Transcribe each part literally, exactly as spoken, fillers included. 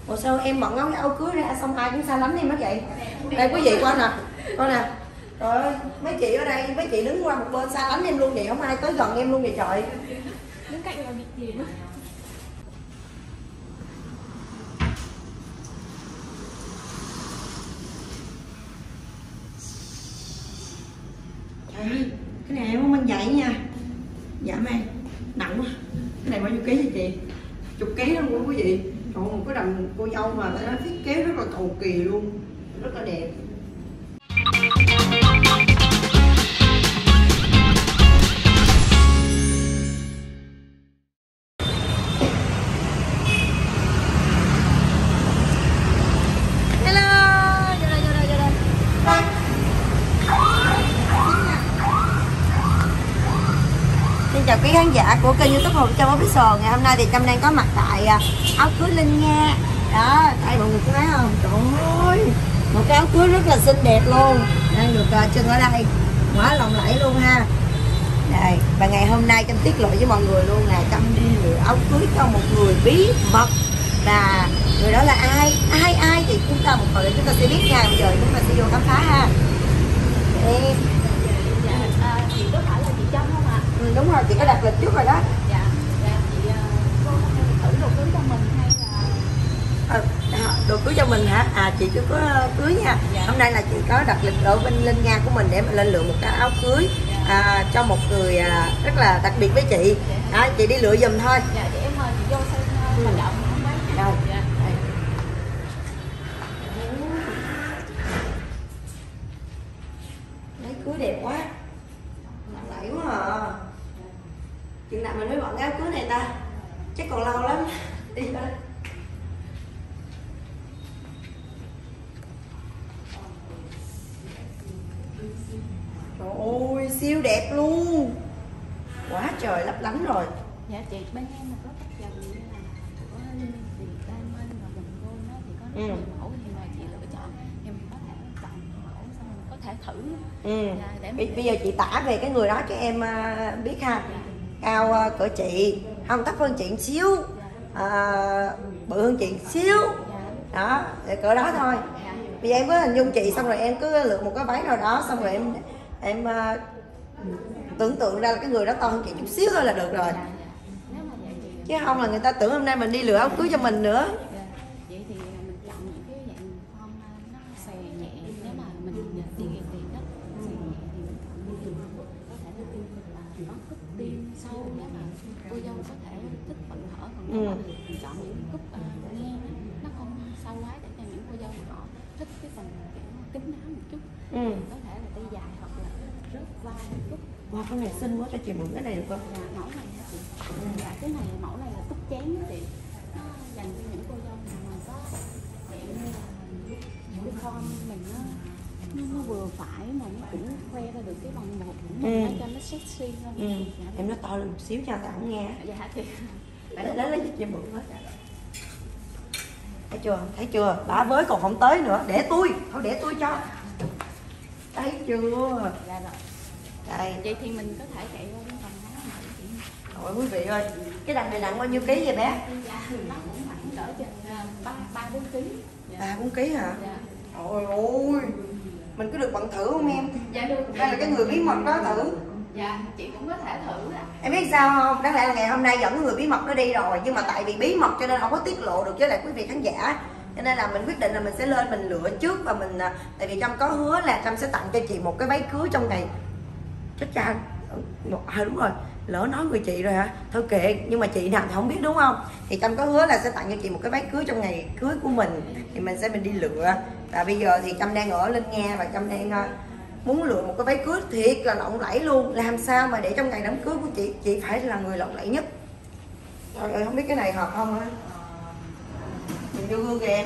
Ủa sao em bận áo áo cưới ra xong ai cũng xa lánh em hết vậy? Đây quý vị coi nè, coi nè. Trời ơi, mấy chị ở đây, mấy chị đứng qua một bên xa lánh em luôn vậy, không ai tới gần em luôn vậy trời. Đứng cạnh là bị gì nữa. Trời ơi, cái này em không mang giày nha. Dạ mang, nặng quá. Cái này bao nhiêu ký vậy chị? Chục ký đó luôn quý vị. Trời ơi, một cái đầm cô dâu mà nó thiết kế rất là cầu kỳ luôn, rất là đẹp. Chào quý khán giả của kênh YouTube Hồng Trâm Official. Ngày hôm nay thì Trâm đang có mặt tại áo cưới Linh Nga. Đó, đây mọi người có thấy không? Trời ơi, một cái áo cưới rất là xinh đẹp luôn. Đang được uh, trưng ở đây, quá lộng lẫy luôn ha. Đây, và ngày hôm nay Trâm tiết lộ với mọi người luôn là Trâm đi lựa áo cưới cho một người bí mật. Và người đó là ai? Ai ai thì chúng ta một hồi để chúng ta sẽ biết nha. Bây giờ chúng ta sẽ vô khám phá ha. Đây. Chị có phải là chị Trâm không ạ? Ừ, đúng rồi, chị có đặt lịch trước rồi đó. Dạ, dạ chị cô thử đồ cưới cho mình hay là à, đồ cưới cho mình hả? À chị chưa có cưới nha. Dạ. Hôm nay là chị có đặt lịch ở bên Linh Nga của mình để mà lên lựa một cái áo cưới à, cho một người à, rất là đặc biệt với chị. Dạ. À, chị đi lựa giùm thôi. Dạ, chị em mời chị vô xem uh, hoạt động không bác? Đâu? Dạ. Váy cưới đẹp quá, lộng lẫy quá à. Chừng nào mình mới bận áo cưới này ta? Chắc còn lâu lắm. Đi thôi. Trời ơi, siêu đẹp luôn. Quá trời lấp lánh rồi. Dạ chị, bên em là có các dòng như là của Linh Việt, Diamond và Bình Gold đó thì có rất nhiều Ừ. mẫu thì mời chị lựa chọn thì mình có thể chọn mẫu xong mình có thể thử. Ừ. Dạ, để Bây, mình... bây giờ chị tả về cái người đó cho em uh, biết ha. Cao uh, cỡ chị, không thấp hơn chị một xíu, uh, bự hơn chị một xíu. Đó, để cỡ đó thôi. Bây giờ em cứ hình dung chị xong rồi em cứ lựa một cái váy nào đó xong rồi em em uh, tưởng tượng ra là cái người đó to hơn chị chút xíu thôi là được rồi. Chứ không là người ta tưởng hôm nay mình đi lựa áo cưới cho mình nữa. Vậy thì mình chọn những cái dạng form nó xòe nhẹ, nếu mà mình đi ghiền tiền đó xòe nhẹ thì mình chọn những cái có thể là nó cúp tim sâu nếu mà cô dâu có thể thích bận hở, còn nếu mà mình chọn những cúp uh, ngang nó không sâu quá để cho những cô dâu mà họ thích cái phần kiểu kín đáo một chút. Ừ. Có thể là tay dài hoặc là rớt vai cúp. Wow, cái này xinh quá, cho chị mượn cái này được không? Dạ, mẫu này hả chị? Dạ, cái này mẫu này là túc chén đó chị. Nó dành cho những cô dâu nào mà có dạng như là những cái form mình nó, nó nó vừa phải mà nó cũng khoe ra được cái vòng một của mình, ừ. Cho nó sexy hơn. Ừ. Dạ, Em nói to lên một xíu cho tao không nghe. dạ thì Lấy lấy lấy cho chị mượn hết. Thấy chưa? Thấy chưa? Bả với còn không tới nữa. Để tôi, thôi để tôi cho. Thấy chưa? dạ rồi. Đây. Vậy thì mình có thể chạy qua bên phòng đó mà chị. Trời quý vị ơi, cái đằng này nặng bao nhiêu ký vậy bé? Dạ, nó cũng khoảng cỡ chừng ba ba bốn ký. ba bốn ký hả? Dạ. Trời ơi, mình có được bận thử không em? Dạ được. Hay là cái người bí mật đó thử? Dạ, chị cũng có thể thử ạ. Em biết sao không? Đáng lẽ là ngày hôm nay dẫn người bí mật nó đi rồi, nhưng mà tại vì bí mật cho nên không có tiết lộ được với lại quý vị khán giả. Cho nên là mình quyết định là mình sẽ lên mình lựa trước và mình, tại vì Trâm có hứa là Trâm sẽ tặng cho chị một cái váy cưới trong ngày. Chết cha, à, đúng rồi, lỡ nói người chị rồi hả? Thôi kệ, nhưng mà chị nào thì không biết đúng không? Thì Trâm có hứa là sẽ tặng cho chị một cái váy cưới trong ngày cưới của mình. Thì mình sẽ mình đi lựa. Và bây giờ thì Trâm đang ở Linh Nga và Trâm đang uh, muốn lựa một cái váy cưới thiệt là lộng lẫy luôn. Làm sao mà để trong ngày đám cưới của chị, chị phải là người lộng lẫy nhất. Trời ơi, không biết cái này hợp không á. Mình vô gương kìa em.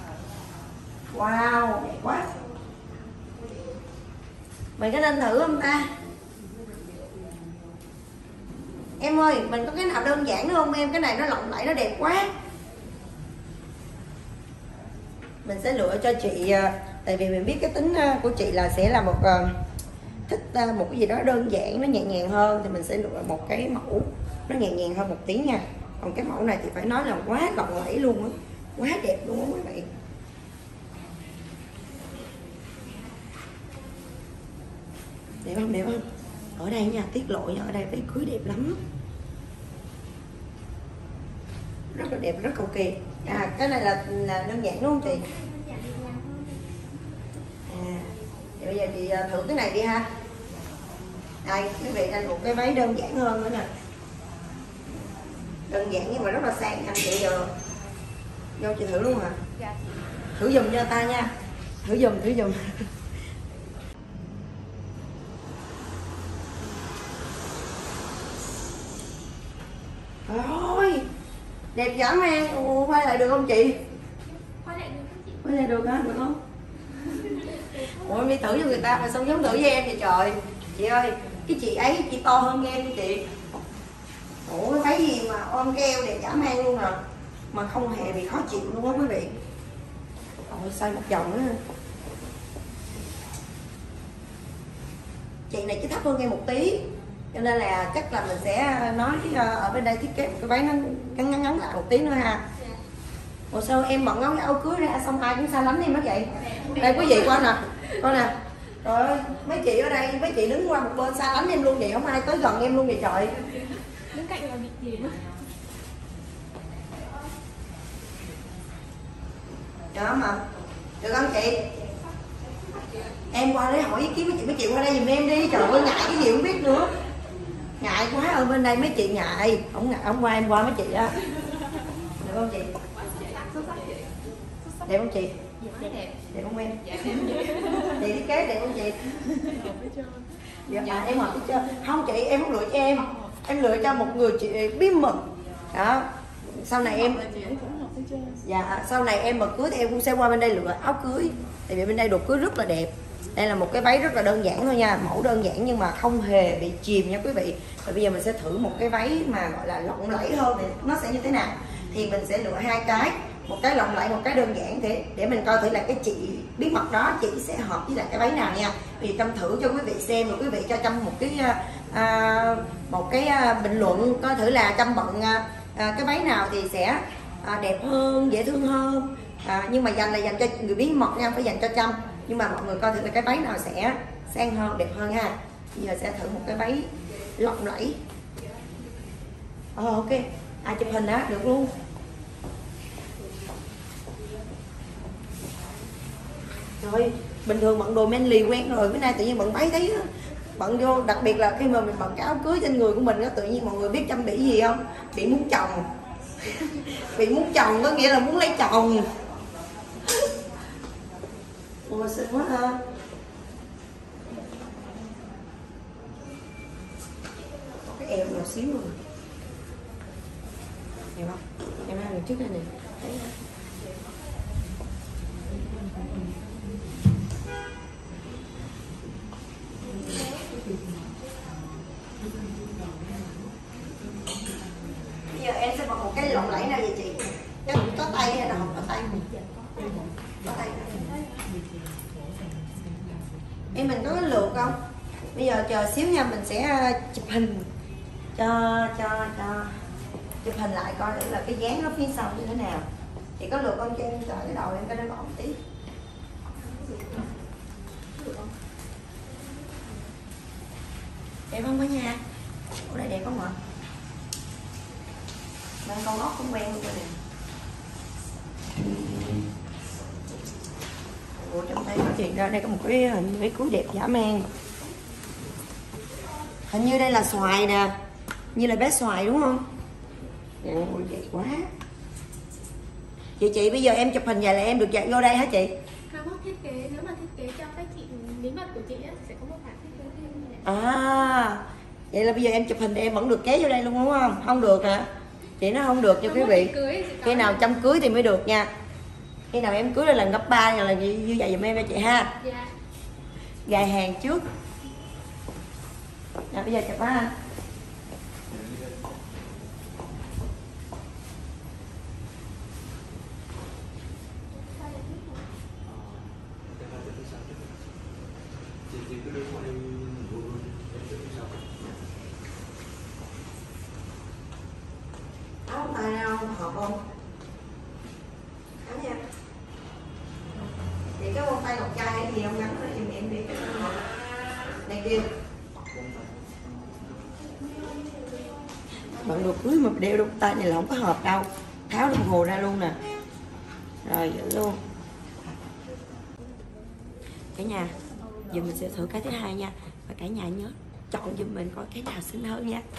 Wow, đẹp quá. Mình có nên thử không ta? Em ơi, mình có cái nào đơn giản nữa không em? Cái này nó lộng lẫy, nó đẹp quá. Mình sẽ lựa cho chị, tại vì mình biết cái tính của chị là sẽ là một thích một cái gì đó đơn giản, nó nhẹ nhàng hơn. Thì mình sẽ lựa một cái mẫu nó nhẹ nhàng hơn một tí nha. Còn cái mẫu này thì phải nói là quá lộng lẫy luôn á. quá đẹp luôn á quý vị. Đẹp không, đẹp không? Ở đây nha, tiết lộ nha, ở đây váy cưới đẹp lắm, rất là đẹp, rất cầu kỳ. À cái này là, là đơn giản đúng không chị? À thì bây giờ chị thử cái này đi ha. Đây quý vị, đây một cái váy đơn giản hơn nữa nè, đơn giản nhưng mà rất là sang. Anh chị giờ vô chị thử luôn hả? Dạ. Thử giùm cho ta nha, thử giùm, thử giùm. Rồi đẹp dã man. Ồ, quay lại được không chị? Quay lại được không chị? Quay lại được hả? Được không? Ủa em đi thử cho người ta mà sao giống thử với em vậy trời. Chị ơi, cái chị ấy chị to hơn em đi chị. Ủa cái váy gì mà ôm keo đẹp dã man luôn à, mà không hề bị khó chịu luôn á quý vị. Ôi xoay một vòng nữa. Chị này chỉ thấp hơn em một tí, cho nên là chắc là mình sẽ nói ở bên đây thiết kế một cái váy nó ngắn ngắn ngắn lại một tí nữa ha. Ủa sao em bận áo áo cưới ra xong ai cũng xa lánh em hết vậy? Đây quý vị coi nè, coi nè. Trời ơi, mấy chị ở đây, mấy chị đứng qua một bên xa lánh em luôn vậy, không ai tới gần em luôn vậy trời. Đứng cạnh là bị gì nữa. Đó mà. Được không chị? Em qua đây hỏi ý kiến mấy chị, mấy chị qua đây giùm em đi. Trời ơi ngại cái gì không biết nữa. Ngại quá, ở bên đây mấy chị ngại. Không ngại, không qua em qua mấy chị á. Được không chị? Đẹp không chị? Đẹp. Đẹp không em? Chị thiết kế đẹp không chị? Dạ, à, em hỏi chưa? Không chị, em không lựa cho em. Em lựa cho một người chị bí mật. Đó. Sau này em dạ sau này em mà cưới thì em cũng sẽ qua bên đây lựa áo cưới. Tại vì bên đây đồ cưới rất là đẹp. Đây là một cái váy rất là đơn giản thôi nha, mẫu đơn giản nhưng mà không hề bị chìm nha quý vị. Và bây giờ mình sẽ thử một cái váy mà gọi là lộng lẫy hơn thì nó sẽ như thế nào. Thì mình sẽ lựa hai cái, một cái lộng lẫy, một cái đơn giản để để mình coi thử là cái chị bí mật đó chị sẽ hợp với lại cái váy nào nha. Vì Trâm thử cho quý vị xem, rồi quý vị cho Trâm một cái à, một cái à, bình luận coi thử là Trâm bận à, cái váy nào thì sẽ à, đẹp hơn, dễ thương hơn. À, nhưng mà dành là dành cho người bí mật nha, phải dành cho Trâm. Nhưng mà mọi người coi thử là cái váy nào sẽ sang hơn, đẹp hơn ha. Bây giờ sẽ thử một cái váy lộng lẫy. Ờ oh, ok. À chụp hình đó, được luôn. Rồi, bình thường bận đồ men lì quen rồi, bữa nay tự nhiên bận váy thấy bận vô, đặc biệt là khi mà mình bận cái áo cưới trên người của mình đó, tự nhiên mọi người biết Trâm bị gì không? Bị muốn chồng. Bị muốn chồng có nghĩa là muốn lấy chồng. Ủa xinh quá ha. Có cái eo nhỏ xíu rồi. Đẹp không? Em ăn trước đây nè. Thấy không? Bây giờ em sẽ mặc một cái lộng lẫy nào vậy chị? Cái có tay hay là không có tay? Có tay. Em mình có cái lượt không? Bây giờ chờ xíu nha, mình sẽ chụp hình cho cho cho chụp hình lại coi thử là cái dáng nó phía sau như thế nào. Chị có lượt không cho em chờ cái đầu em cái nó gọn tí. Đẹp không cả nhà? Ở đây đẹp không ạ? Đang con ốc cũng quen luôn nè. Ủa trong tay có chuyện ra đây có một cái hình váy cưới đẹp dã man. Hình như đây là xoài nè, như là bé xoài đúng không? Ôi vậy quá. Chị chị bây giờ em chụp hình vậy là em được chạy vô đây hả chị? Không có thiết kế, nếu mà thiết kế cho các chị bí mật của chị ấy, sẽ có một bản thiết kế riêng như này. À vậy là bây giờ em chụp hình thì em vẫn được kéo vô đây luôn đúng không? Không được hả? Chị nói không được cho quý vị. Khi nào Trâm cưới thì mới được nha. Khi nào em cưới là lần gấp ba là như, như vậy giùm em cho chị ha. Dạ. Gài hàng trước. Rồi bây giờ chụp á anh. Áo tay nào hợp không? gì ông gắn nó giùm em đi. Này kia. Bạn đồ cưới mà đeo đôi tay này là không có hợp đâu. Tháo đồng hồ ra luôn nè. Rồi giữ luôn. Cả nhà, giờ mình sẽ thử cái thứ hai nha. Và cả nhà nhớ chọn giùm mình coi cái nào xinh hơn nha.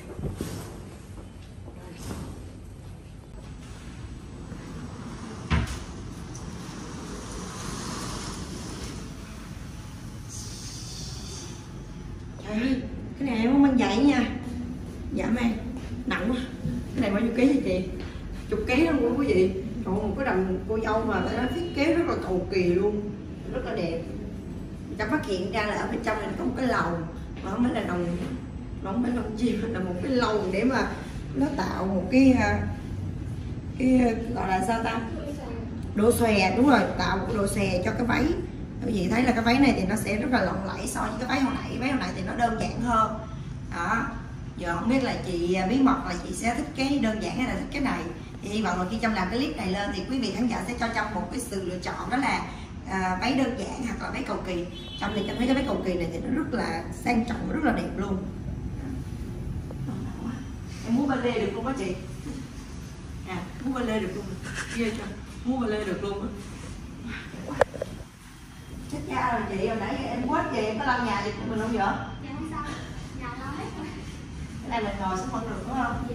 Trời ơi, cái này em không mang giày nha. Dạ mang, nặng quá. Cái này bao nhiêu ký vậy chị? Chục ký không quý vị? Trời ơi, một cái đầm cô dâu mà nó thiết kế rất là cầu kỳ luôn, rất là đẹp. Ta phát hiện ra là ở bên trong này có một cái lồng, mà không phải là lồng, không phải lồng chim, mà là một cái lồng để mà nó tạo một cái cái gọi là sao ta, độ xòe. Đúng rồi, tạo một độ xòe cho cái váy. Quý vị thấy là cái váy này thì nó sẽ rất là lộng lẫy so với cái váy hồi nãy. Váy hồi nãy thì nó đơn giản hơn đó. Giờ không biết là chị Bí Mật là chị sẽ thích cái đơn giản hay là thích cái này. Thì hy vọng là khi trong làm cái clip này lên thì quý vị khán giả sẽ cho trong một cái sự lựa chọn, đó là à, váy đơn giản hoặc là váy cầu kỳ. Trong thì em thấy cái váy cầu kỳ này thì nó rất là sang trọng, rất là đẹp luôn. Em muốn ba lê được không á chị? À, muốn ba lê được luôn. Ghê chưa? Muốn ba lê được luôn á. Chết cha rồi chị, hồi nãy em quét về em có lau nhà gì của mình không vậy? Dạ không sao, nhà lau hết rồi. Cái này mình ngồi xuống vẫn được đúng không?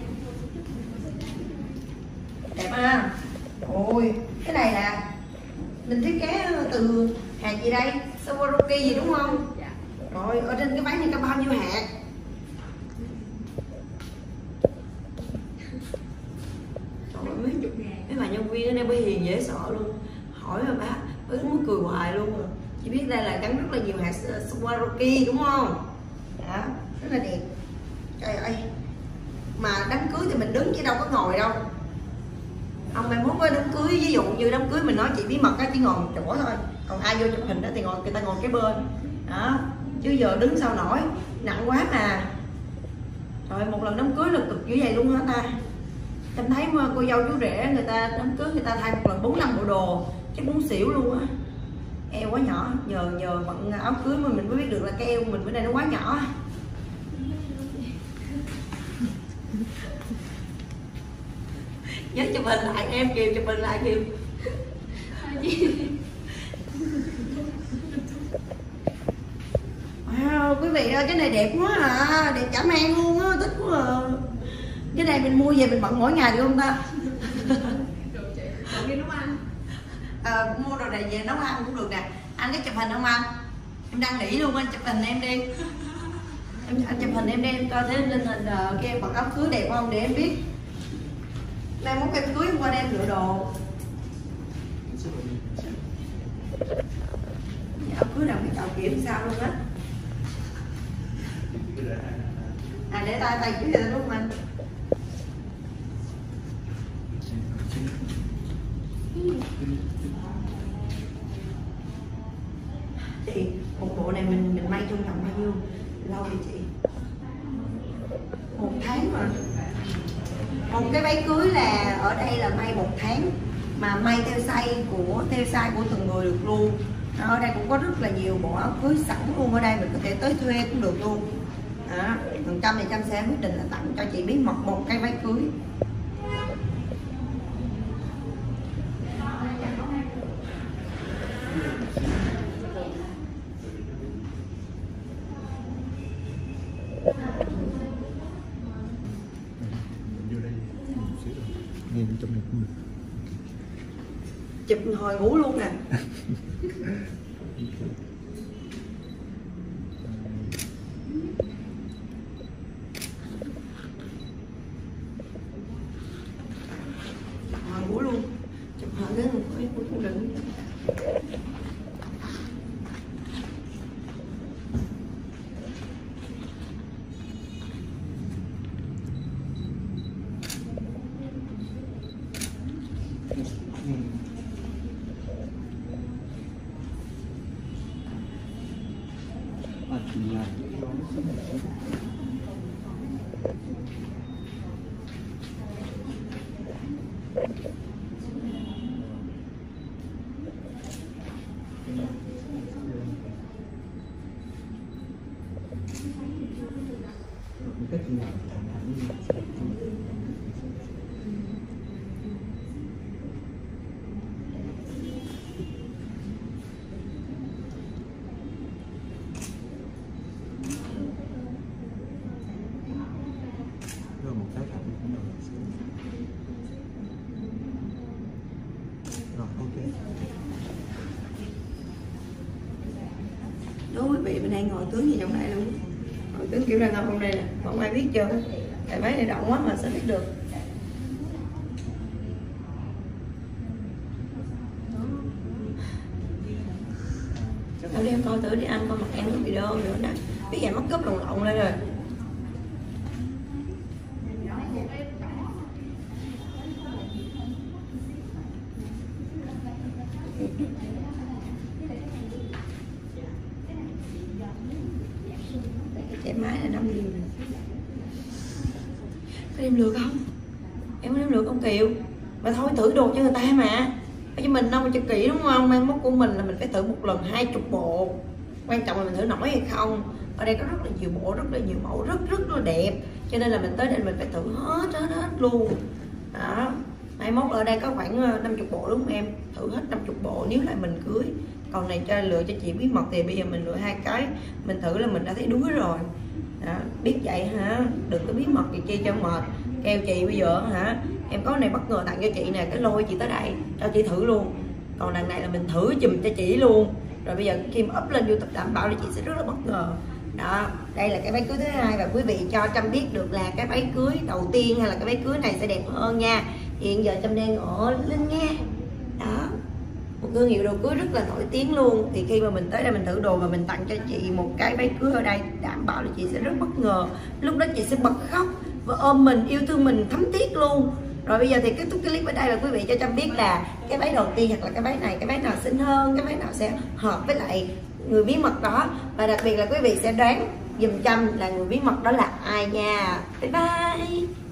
Đẹp ha. Ôi, cái này nè mình thiết kế từ hàng gì đây? Swarovski gì đúng không? Dạ. Rồi, ở trên cái váy này có bao nhiêu hạt? Trời ơi, mấy chục ngàn. Mấy bà nhân viên ở đây mới hiền dễ sợ luôn. Hỏi mà bác, bác muốn cười hoài luôn rồi. Chị biết đây là gắn rất là nhiều hạt Swarovski đúng không? Đó, rất là đẹp. Trời ơi, mà đám cưới thì mình đứng chứ đâu có ngồi đâu. Ông mai mốt với đám cưới, ví dụ như đám cưới mình nói chị Bí Mật á, chỉ ngồi một chỗ thôi. Còn ai vô chụp hình đó thì ngồi, người ta ngồi cái bên đó. Chứ giờ đứng sao nổi, nặng quá mà. Rồi một lần đám cưới là cực dữ vậy luôn hả ta? Em thấy mà cô dâu chú rể người ta đám cưới người ta thay một lần bốn năm bộ đồ, chắc muốn xỉu luôn á. Eo quá nhỏ, nhờ nhờ bận áo cưới mà mình mới biết được là cái eo mình bữa nay nó quá nhỏ. Nhớ chụp hình lại em kìa, chụp hình lại kìa. Wow, quý vị ơi, cái này đẹp quá à, đẹp chả mang luôn á, thích quá à. Cái này mình mua về mình bận mỗi ngày được không ta? Đồ chị, đồ đi nấu ăn. À, mua đồ này về nấu ăn cũng được nè. Anh có chụp hình không anh? Em đang nghĩ luôn, anh chụp hình em đi. Em, anh chụp hình em đi, em coi thấy lên hình uh, cái em bận áo cưới đẹp không để em biết. Mai mốt em cưới em qua đây em lựa đồ. Áo cưới nào cái chậu kiểm sao luôn á. À để tay tay cưới ra đúng không anh? Chị, một bộ này mình mình may trong vòng bao nhiêu lâu vậy chị? Một tháng mà. Một cái váy cưới là ở đây là may một tháng, mà may theo size của theo size của từng người được luôn. Ở đây cũng có rất là nhiều bộ áo cưới sẵn luôn, ở đây mình có thể tới thuê cũng được luôn. Đó, phần trăm thì Trâm sẽ quyết định là tặng cho chị Bí Mật một cái váy cưới. Chụp hồi ngủ luôn nè. Hồi ngủ luôn. Chụp hồi cái một cái cũng đừng. Rồi, ok. Đó quý vị, mình đang ngồi tướng gì trong đây luôn. Ngồi tướng kiểu đàn ông trong đây nè, không ai biết chưa. Tại váy này rộng quá mà sao biết được. Tao đem coi thử đi anh, coi mặt em có bị đơ nữa nè. Biết vậy mất cúp lộn lộn lên rồi. Cái máy là năm điều. Có đem lượt không? Em có đem lượt không Kiều? Mà thôi thử đồ cho người ta mà. Cho mình đâu mà cho kỹ đúng không? Mang mốt của mình là mình phải thử một lần hai chục bộ. Quan trọng là mình thử nổi hay không. Ở đây có rất là nhiều bộ, rất là nhiều mẫu, rất rất là đẹp. Cho nên là mình tới đây mình phải thử hết hết hết luôn. Đó. Mai mốt ở đây có khoảng năm mươi bộ đúng không em? Thử hết năm mươi bộ nếu lại mình cưới. Còn này cho lựa cho chị bí mật thì bây giờ mình lựa hai cái. Mình thử là mình đã thấy đuối rồi. Đó. Biết vậy hả? Đừng có bí mật gì chi cho mệt. Kêu chị bây giờ hả? Em có này bất ngờ tặng cho chị nè, cái lôi chị tới đây cho chị thử luôn. Còn đằng này là mình thử chùm cho chị luôn. Rồi bây giờ khi mà up lên YouTube đảm bảo là chị sẽ rất là bất ngờ. Đó, đây là cái váy cưới thứ hai và quý vị cho Trâm biết được là cái váy cưới đầu tiên hay là cái váy cưới này sẽ đẹp hơn nha. Hiện giờ Trâm đang ở Linh Nga. Đó, một thương hiệu đồ cưới rất là nổi tiếng luôn. Thì khi mà mình tới đây mình thử đồ và mình tặng cho chị một cái váy cưới ở đây, đảm bảo là chị sẽ rất bất ngờ. Lúc đó chị sẽ bật khóc và ôm mình, yêu thương mình thấm thiết luôn. Rồi bây giờ thì kết thúc cái clip ở đây và quý vị cho Trâm biết là cái váy đầu tiên hoặc là cái váy này, cái váy nào xinh hơn, cái váy nào sẽ hợp với lại người bí mật đó. Và đặc biệt là quý vị sẽ đoán giùm Trâm là người bí mật đó là ai nha. Bye bye.